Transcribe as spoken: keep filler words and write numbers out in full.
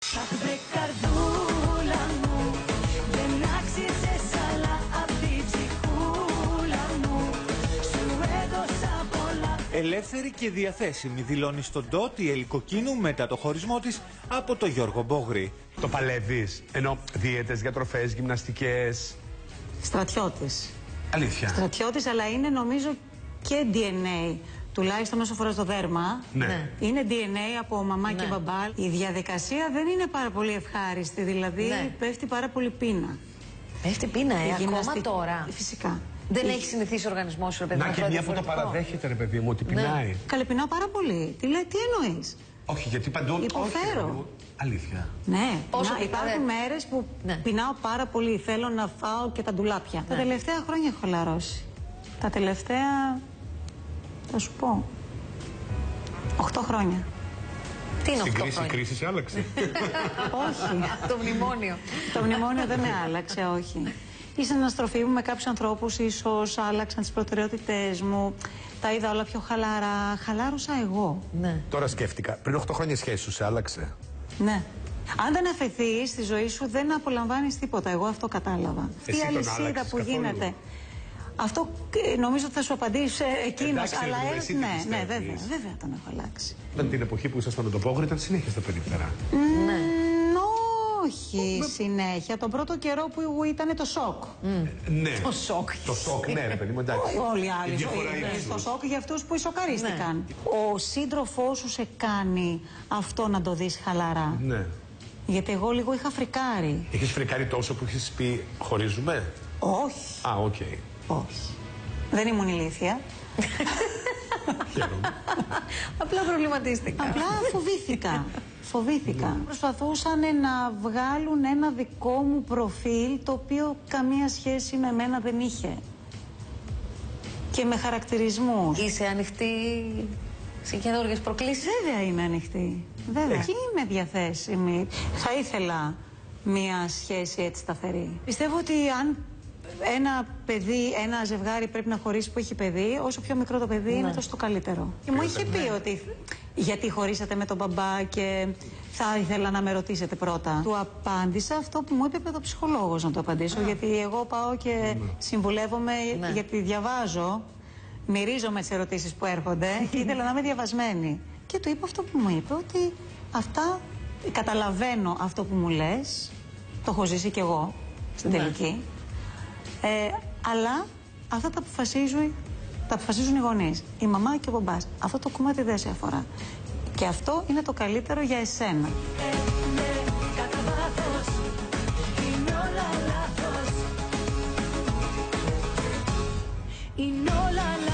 Αχ βρε καρδούλα μου, δεν άξιζες άλλα απ' τη ψυχούλα μου. Σου έδωσα πολλά. Ελεύθερη και διαθέσιμη δηλώνει στον ντότ η Ελικοκίνου μετά το χωρισμό της από το Γιώργο Μπόγρη. Το παλεύεις, ενώ δίαιτες, διατροφές, γυμναστικές. Στρατιώτης. Αλήθεια. Στρατιώτης, αλλά είναι νομίζω και ντι εν έι. Τουλάχιστον όσο φορά στο δέρμα. Ναι. Είναι ντι εν έι από μαμά Ναι. και μπαμπά. Η διαδικασία δεν είναι πάρα πολύ ευχάριστη. Δηλαδή Ναι. πέφτει πάρα πολύ πείνα. Πέφτει πείνα, ε, Η ακόμα γυμναστική- τώρα. Φυσικά. Δεν Η- έχει συνηθίσει ο οργανισμός σου, ρε παιδί. Να να και τρώει μία που το διαφορετικό. παραδέχεται, ρε παιδί μου, ότι πεινάει. Καλεπεινάω πάρα πολύ. Τι λέει, τι εννοείς? Όχι, γιατί παντού. Υποφέρω. Όχι, ρε παιδί μου. Αλήθεια. Ναι, Πόσο να, πεινά, υπάρχουν δε? μέρες που Ναι. πεινάω πάρα πολύ. Θέλω να φάω και τα ντουλάπια. Τα τελευταία χρόνια έχω χαλαρώσει. Τα τελευταία, θα σου πω, οχτώ χρόνια. Τι είναι Στην οκτώ κρίση, η χρόνια. κρίση σε άλλαξε. Όχι. Το μνημόνιο. Το μνημόνιο δεν με άλλαξε, όχι. Η συναστροφή μου με κάποιους ανθρώπους ίσως άλλαξαν τις προτεραιότητες μου. Τα είδα όλα πιο χαλαρά. Χαλάρωσα εγώ. Ναι. Τώρα σκέφτηκα, πριν οκτώ χρόνια η σχέση σου σε άλλαξε. Ναι. Αν δεν αφαιθείς στη ζωή σου, δεν απολαμβάνεις τίποτα. Εγώ αυτό κατάλαβα. Εσύ Η τον αλυσίδα άλλαξες που καθόλου? γίνεται. Αυτό ε, νομίζω ότι θα σου απαντήσει εκείνος. Εντάξει, Αλλά Λουλú, ε, εσύ τι ναι, ναι, πιστεύεις? βέβαια, βέβαια τον έχω αλλάξει. Ήταν την εποχή που ήσασταν με τον Πόγρη, ήταν συνέχεια στα περίπτερα. Ναι. Μ, όχι συνέχεια. Τον πρώτο καιρό που ήταν το σοκ. Ναι. Το σοκ. Το σοκ, ναι, ρε παιδί μου, εντάξει. Όλοι οι άλλοι Η διαφορά είναι ύψους. στο σοκ για αυτούς που ισοκαρίστηκαν. Ο σύντροφός σου σε κάνει αυτό να το δεις χαλαρά. Ναι. Γιατί εγώ λίγο είχα φρικάρει. Έχεις φρικάρει τόσο που έχεις πει χωρίζουμε. Όχι, Α, οκ. όχι. Δεν ήμουν ηλίθια. Χαίρομαι. Απλά προβληματίστηκα. Απλά φοβήθηκα. Φοβήθηκα. Προσπαθούσαν να βγάλουν ένα δικό μου προφίλ το οποίο καμία σχέση με μένα δεν είχε. Και με χαρακτηρισμούς. Είσαι ανοιχτή σε καινούργιες προκλήσεις. Βέβαια είμαι ανοιχτή. Βέβαια. Και είμαι διαθέσιμη. Θα ήθελα μία σχέση έτσι σταθερή. Πιστεύω ότι αν ένα παιδί, ένα ζευγάρι πρέπει να χωρίσει που έχει παιδί, όσο πιο μικρό το παιδί είναι τόσο το καλύτερο. Και μου είχε πει ότι γιατί χωρίσατε με τον μπαμπά και θα ήθελα να με ρωτήσετε πρώτα. Του απάντησα αυτό που μου είπε το ψυχολόγος να το απαντήσω, γιατί εγώ πάω και συμβουλεύομαι Ναι. γιατί διαβάζω. Μυρίζομαι τις ερωτήσεις που έρχονται και ήθελα να είμαι διαβασμένη. Και του είπα αυτό που μου είπε, ότι αυτά, καταλαβαίνω αυτό που μου λες, το έχω ζήσει κι εγώ στην Ναι. τελική, ε, αλλά αυτά τα αποφασίζουν, τα αποφασίζουν οι γονείς, η μαμά και ο μπαμπάς. Αυτό το κομμάτι δεν σε αφορά. Και αυτό είναι το καλύτερο για εσένα. Κατά βάθος, είναι όλα λάθος. Είναι όλα λάθος.